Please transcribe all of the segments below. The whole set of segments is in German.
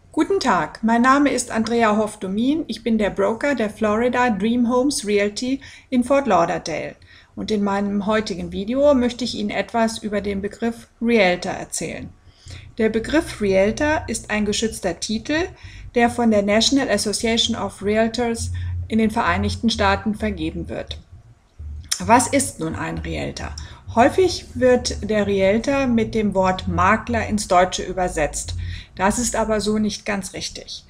Guten Tag, mein Name ist Andrea Hoff-Domin. Ich bin der Broker der Florida Dream Homes Realty in Fort Lauderdale. Und in meinem heutigen Video möchte ich Ihnen etwas über den Begriff Realtor erzählen. Der Begriff Realtor ist ein geschützter Titel, der von der National Association of Realtors in den Vereinigten Staaten vergeben wird. Was ist nun ein Realtor? Häufig wird der Realtor mit dem Wort Makler ins Deutsche übersetzt. Das ist aber so nicht ganz richtig.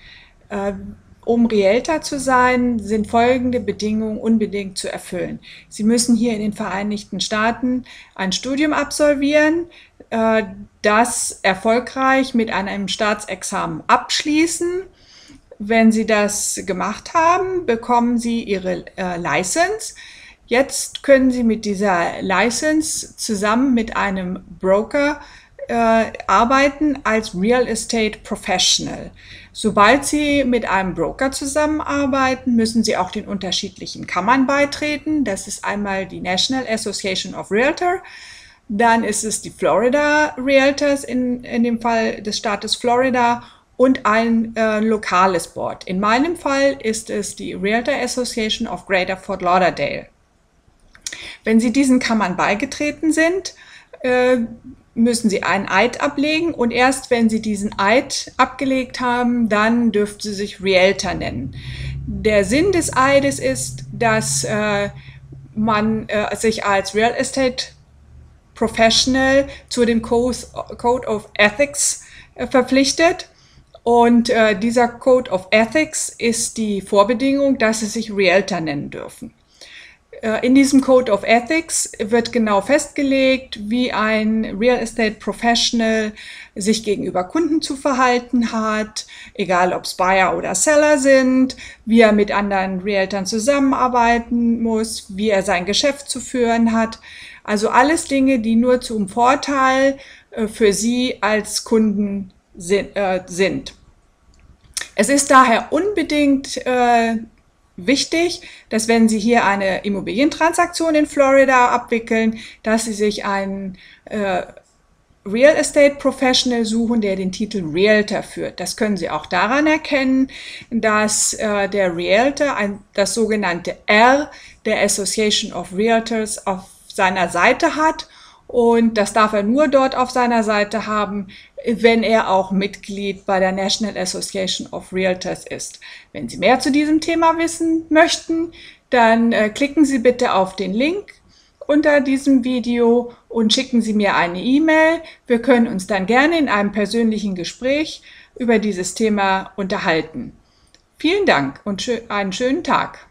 Um Realtor zu sein, sind folgende Bedingungen unbedingt zu erfüllen. Sie müssen hier in den Vereinigten Staaten ein Studium absolvieren, das erfolgreich mit einem Staatsexamen abschließen. Wenn Sie das gemacht haben, bekommen Sie Ihre License. Jetzt können Sie mit dieser License zusammen mit einem Broker arbeiten als Real Estate Professional. Sobald Sie mit einem Broker zusammenarbeiten, müssen Sie auch den unterschiedlichen Kammern beitreten. Das ist einmal die National Association of Realtors, dann ist es die Florida Realtors in dem Fall des Staates Florida und ein lokales Board. In meinem Fall ist es die Realtor Association of Greater Fort Lauderdale. Wenn Sie diesen Kammern beigetreten sind, müssen Sie einen Eid ablegen und erst wenn Sie diesen Eid abgelegt haben, dann dürfen Sie sich Realtor nennen. Der Sinn des Eides ist, dass man sich als Real Estate Professional zu dem Code of Ethics verpflichtet. Und dieser Code of Ethics ist die Vorbedingung, dass Sie sich Realtor nennen dürfen. In diesem Code of Ethics wird genau festgelegt, wie ein Real Estate Professional sich gegenüber Kunden zu verhalten hat, egal ob es Buyer oder Seller sind, wie er mit anderen Realtern zusammenarbeiten muss, wie er sein Geschäft zu führen hat. Also alles Dinge, die nur zum Vorteil für Sie als Kunden sind. Es ist daher unbedingt wichtig, dass wenn Sie hier eine Immobilientransaktion in Florida abwickeln, dass Sie sich einen Real Estate Professional suchen, der den Titel Realtor führt. Das können Sie auch daran erkennen, dass der Realtor das sogenannte R der Association of Realtors auf seiner Seite hat. Und das darf er nur dort auf seiner Seite haben, wenn er auch Mitglied bei der National Association of Realtors ist. Wenn Sie mehr zu diesem Thema wissen möchten, dann klicken Sie bitte auf den Link unter diesem Video und schicken Sie mir eine E-Mail. Wir können uns dann gerne in einem persönlichen Gespräch über dieses Thema unterhalten. Vielen Dank und einen schönen Tag.